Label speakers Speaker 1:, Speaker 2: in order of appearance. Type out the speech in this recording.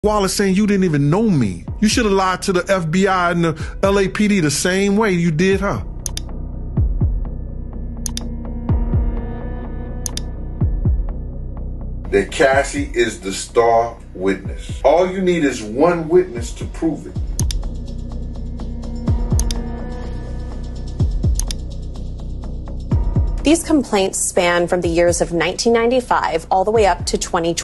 Speaker 1: Wallace saying you didn't even know me. You should have lied to the FBI and the LAPD the same way you did her.
Speaker 2: That Cassie is the star witness. All you need is one witness to prove it.
Speaker 3: These complaints span from the years of 1995 all the way up to 2020.